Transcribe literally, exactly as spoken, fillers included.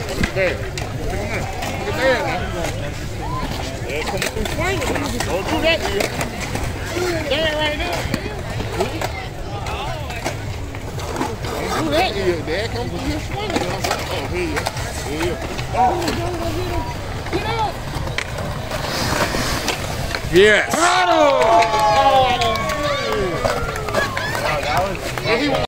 There. Look at there now. Yeah, come through swinging now. Don't do that, nigga. There right there. Don't do that, nigga. There come through here swinging. Oh, here you go. Here you go. Oh, get out. Yes. Oh, I didn't do it. Oh, that was...